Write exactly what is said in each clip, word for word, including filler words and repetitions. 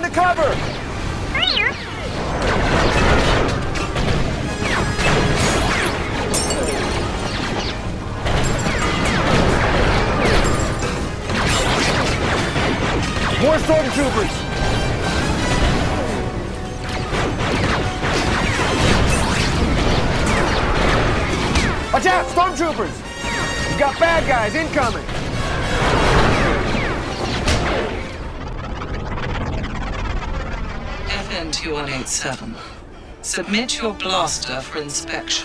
cover! More stormtroopers! Watch out, stormtroopers! We've got bad guys incoming! F N two one eight seven. Submit your blaster for inspection.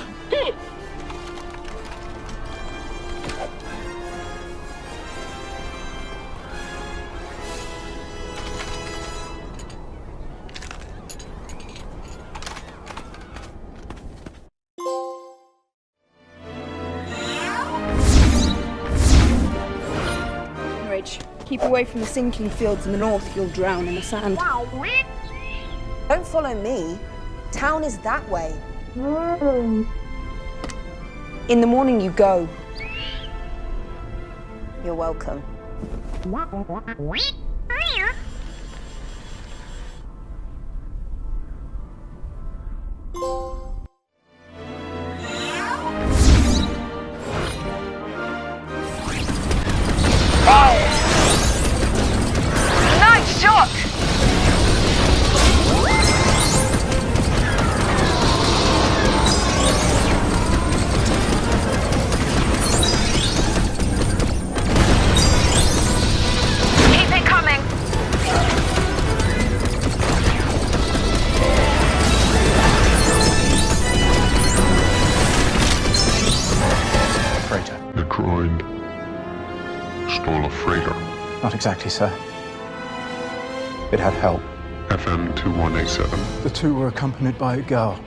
Keep away from the sinking fields in the north, you'll drown in the sand. Don't follow me. Town is that way. In the morning you go. You're welcome. Nice shot! Keep it coming! Freighter. The droid stole a freighter. Not exactly, sir. It had help. F M two one eight seven. The two were accompanied by a girl.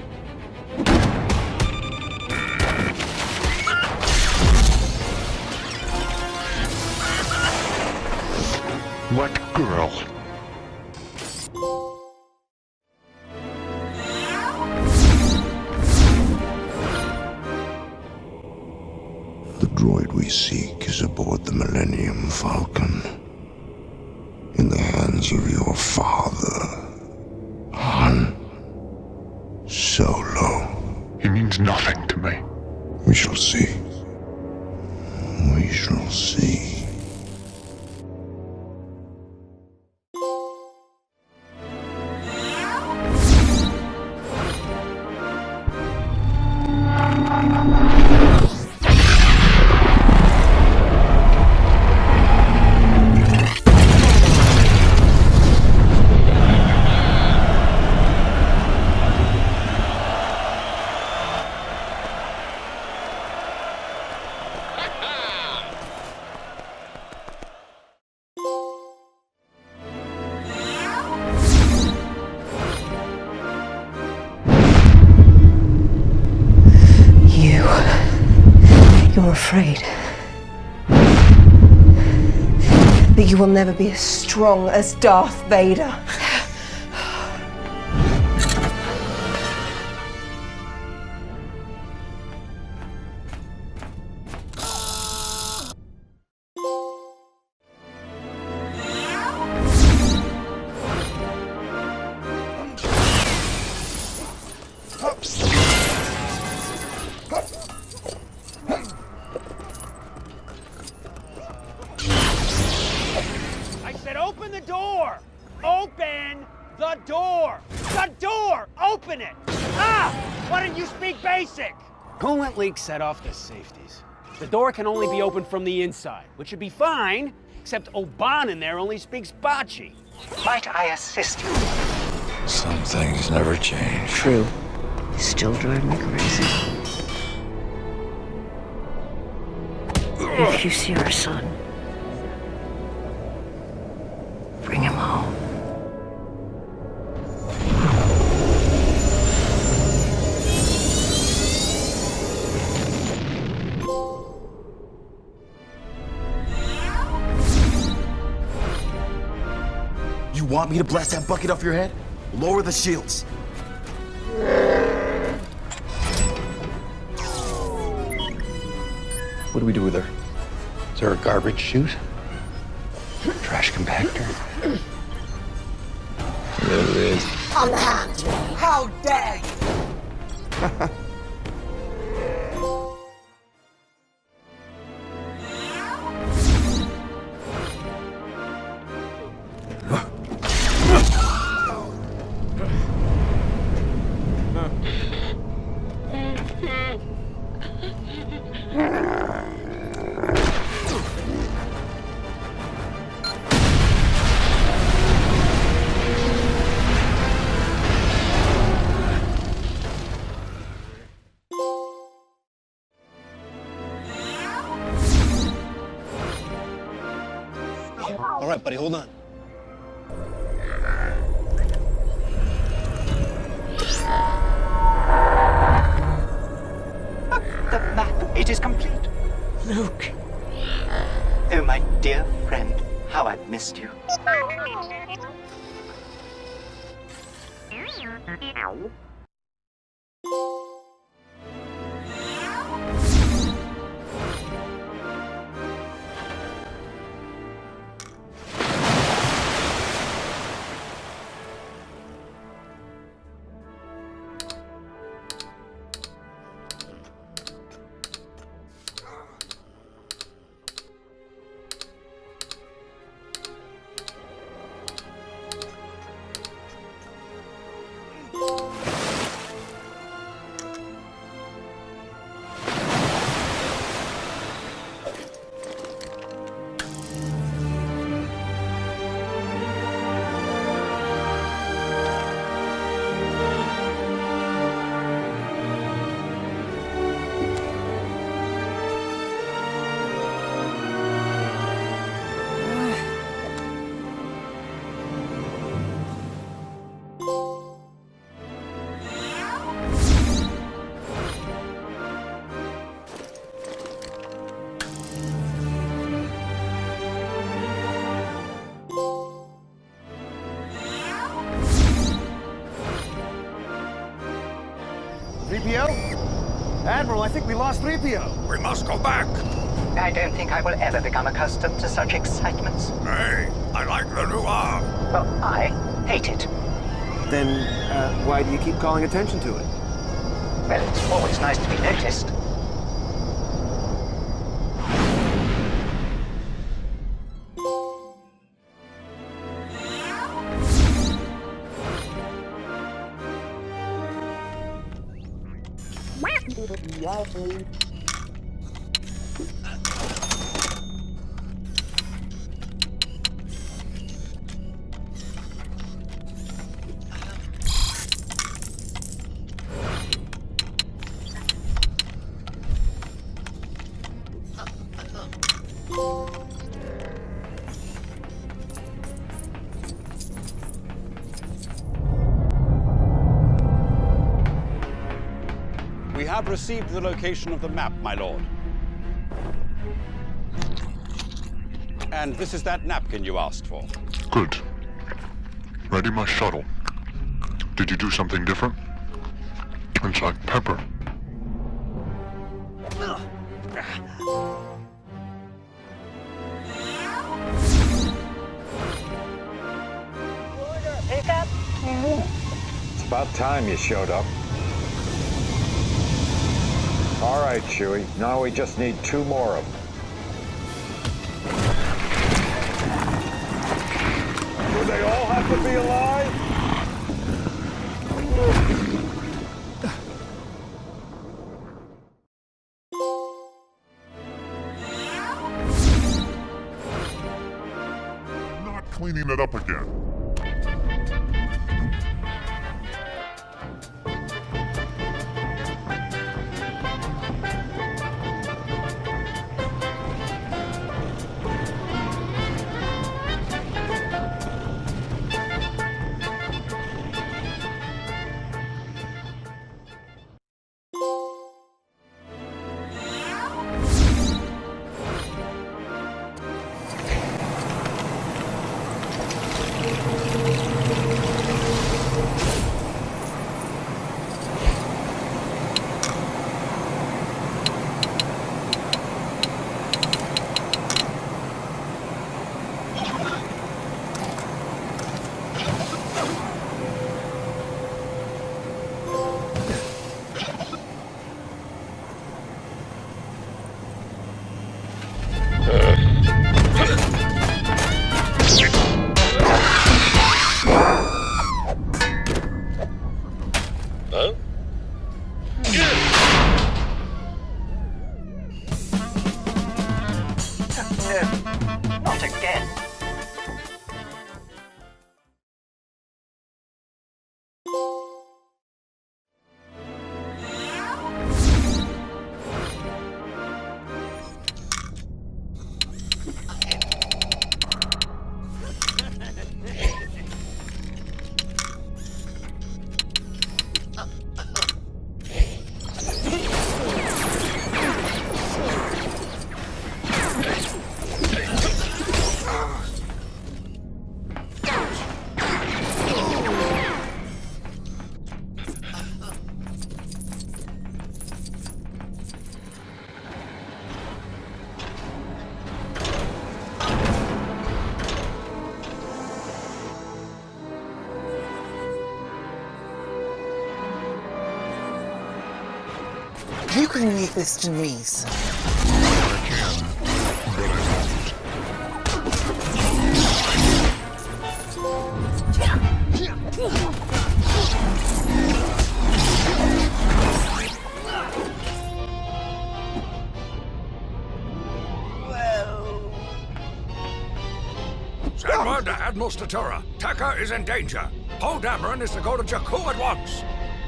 What girl? The droid we seek is aboard the Millennium Falcon, in the hands of your father, Han Solo. He means nothing to me. We shall see. We shall see. You're afraid that you will never be as strong as Darth Vader. Open the door! Open the door! The door! Open it! Ah! Why didn't you speak basic? Coolant leak set off the safeties. The door can only be opened from the inside, which should be fine, except Oban in there only speaks Bocce. Might I assist you? Some things never change. True. You still drive me crazy. If you see our son, bring him home. You want me to blast that bucket off your head? Lower the shields. What do we do with her? Is there a garbage chute? Trash compactor? There it is. On the hand. How dare you? All right, buddy, hold on. The map, it is complete. Luke. Oh, my dear friend, how I've missed you. three P O? Admiral, I think we lost three P O. We must go back. I don't think I will ever become accustomed to such excitements. Hey, I like the new arm. Well, I hate it. Then, uh, why do you keep calling attention to it? Well, it's always nice to be noticed. We have received the location of the map, my lord. And this is that napkin you asked for. Good. Ready my shuttle. Did you do something different? It's like pepper. It's about time you showed up. All right, Chewie. Now we just need two more of them. Do they all have to be alive? Not cleaning it up again. You can leave this to me, sir. I can, but I Well... Send word to Admiral Statura. Taka is in danger. Paul Dameron is to go to Jakku at once.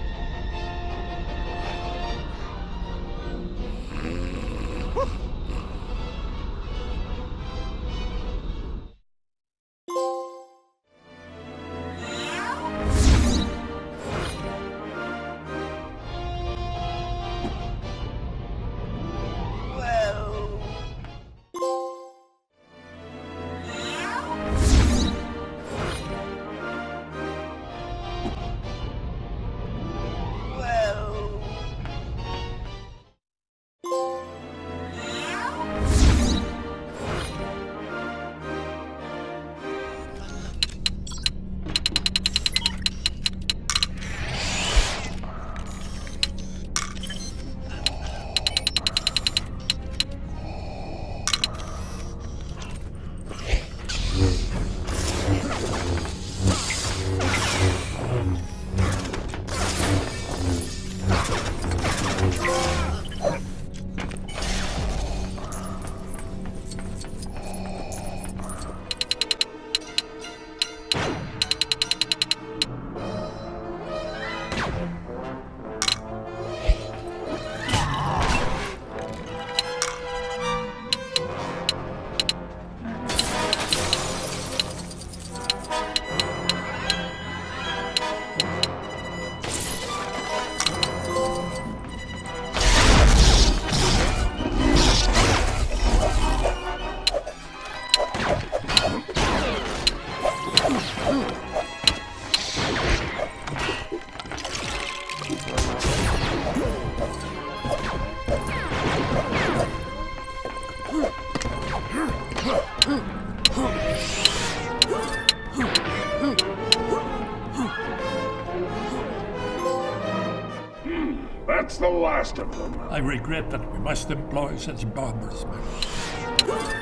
That's the last of them. I regret that we must employ such barbarous measures.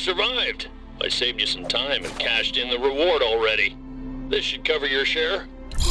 survived. I saved you some time and cashed in the reward already. This should cover your share.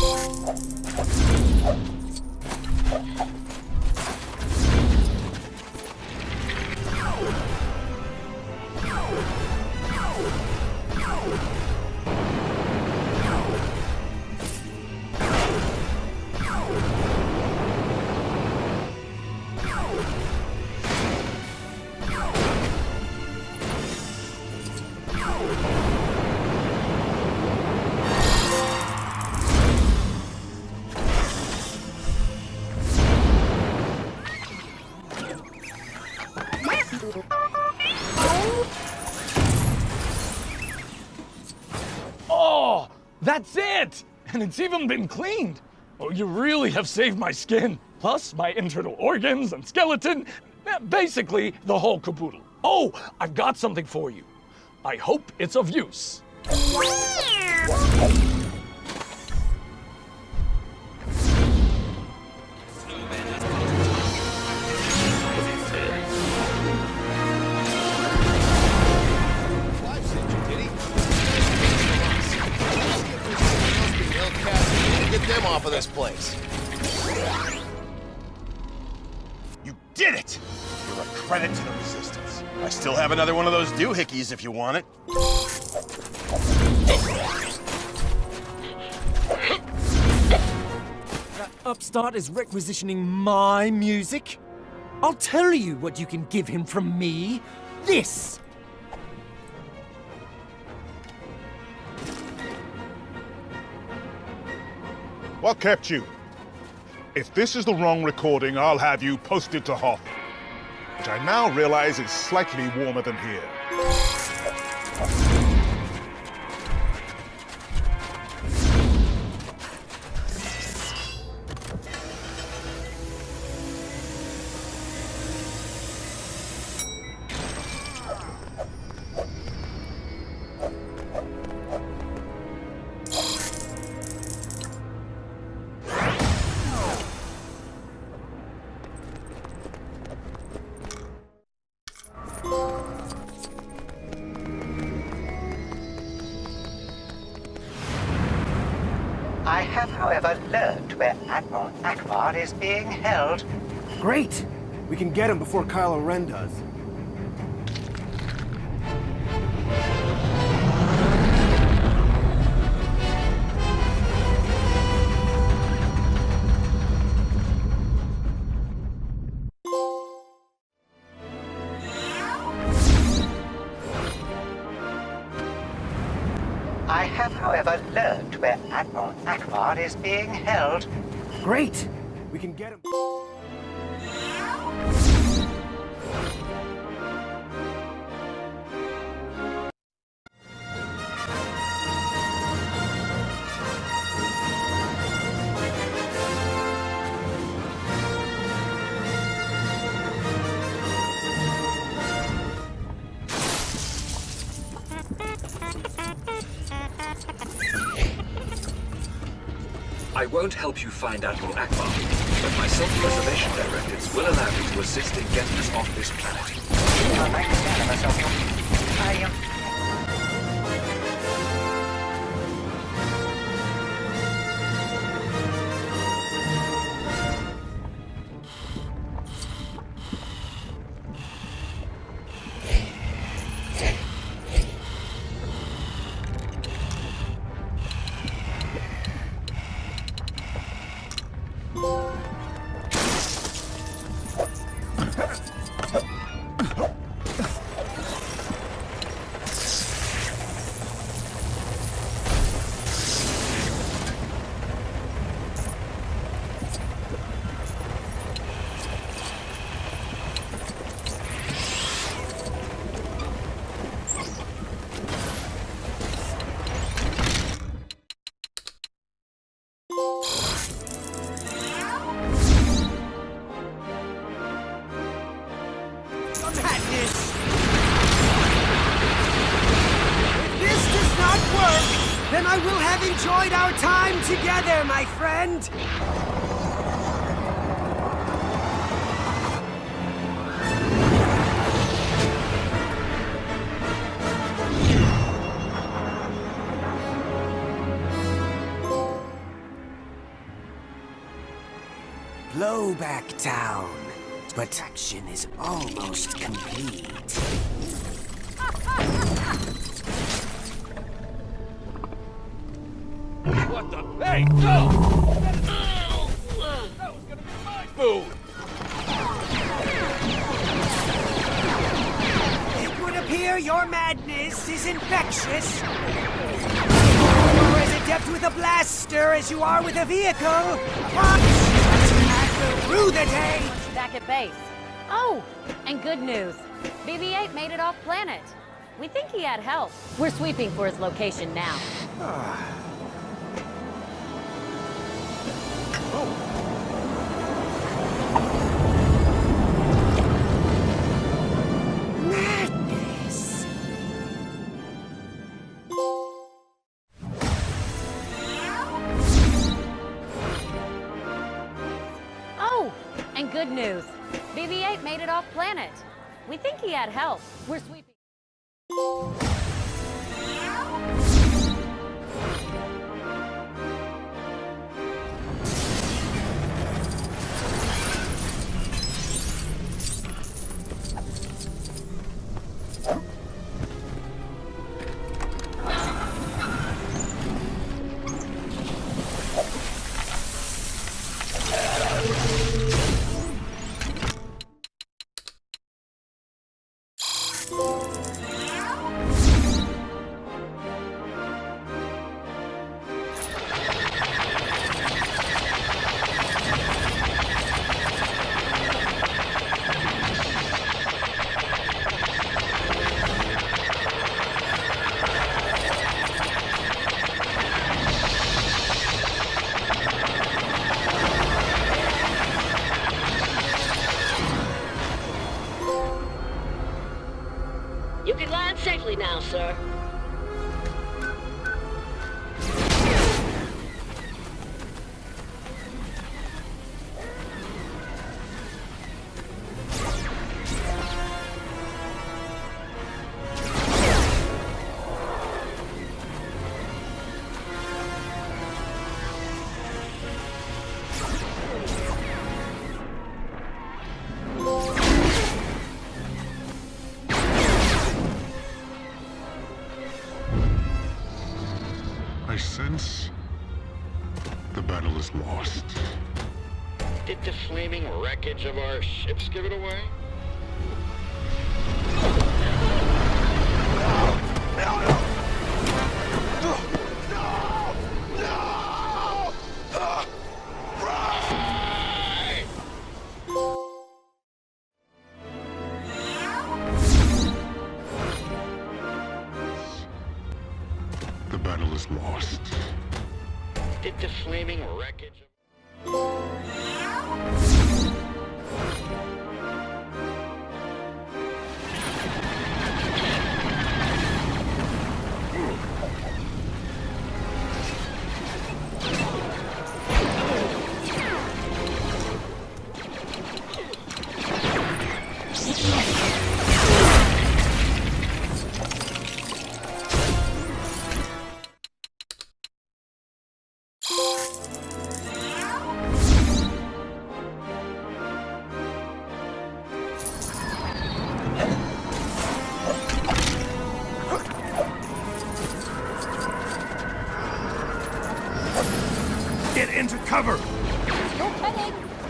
Oh, that's it! And it's even been cleaned. Oh, you really have saved my skin. Plus my internal organs and skeleton. Basically, the whole caboodle. Oh, I've got something for you. I hope it's of use. Get them off of this place. You did it! You're a credit to the Resistance. I still have another one of those doohickeys if you want it. That upstart is requisitioning my music? I'll tell you what you can give him from me. This! What kept you? If this is the wrong recording, I'll have you posted to Hoth, which I now realize is slightly warmer than here. I have, however, learned where Admiral Akbar is being held. Great! We can get him before Kylo Ren does. I have, however, learned where Admiral Akbar is being held. Great! We can get him... I won't help you find Admiral Akbar, but my self-preservation directives will allow me to assist in getting us off this planet. I'm magnanimous of you. I am... Then I will have enjoyed our time together, my friend! go back down. Protection is almost complete. What the? Hey, no! That was gonna be my food! It would appear your madness is infectious. You're as adept with a blaster as you are with a vehicle. Punch! And through the day. Back at base. Oh, and good news. B B eight made it off planet. We think he had help. We're sweeping for his location now. Madness. Oh, and good news. B B eight made it off planet. We think he had help. We're sweeping. You can land safely now, sir. I sense the battle is lost. Did the flaming wreckage of our ships give it away? The battle is lost. Did the flaming wreckage of... Get into cover! No kidding!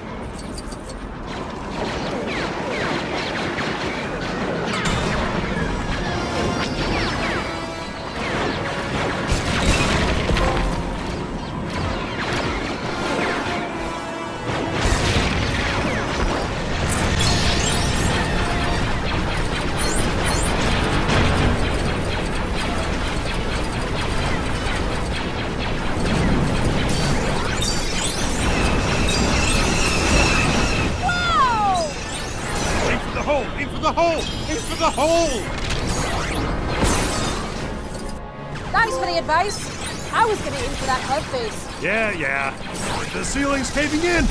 Aim for the hole! Aim for the hole! Thanks for the advice. I was gonna aim for that cloud face. Yeah, yeah. The ceiling's caving in!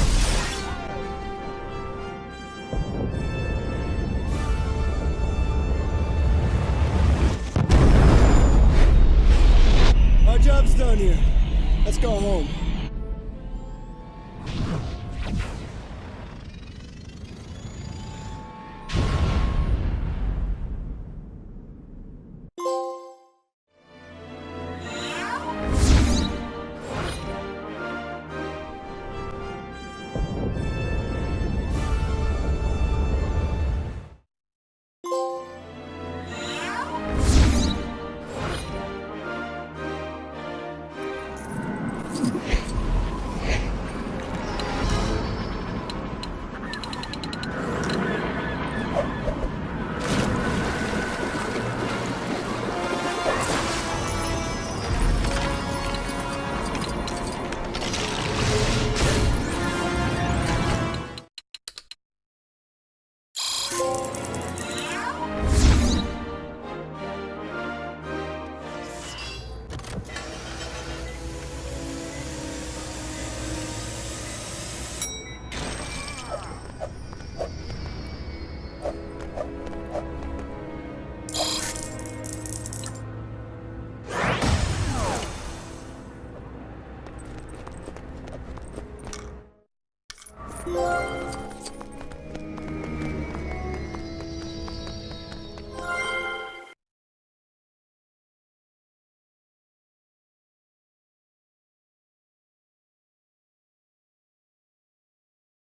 Our job's done here. Let's go home.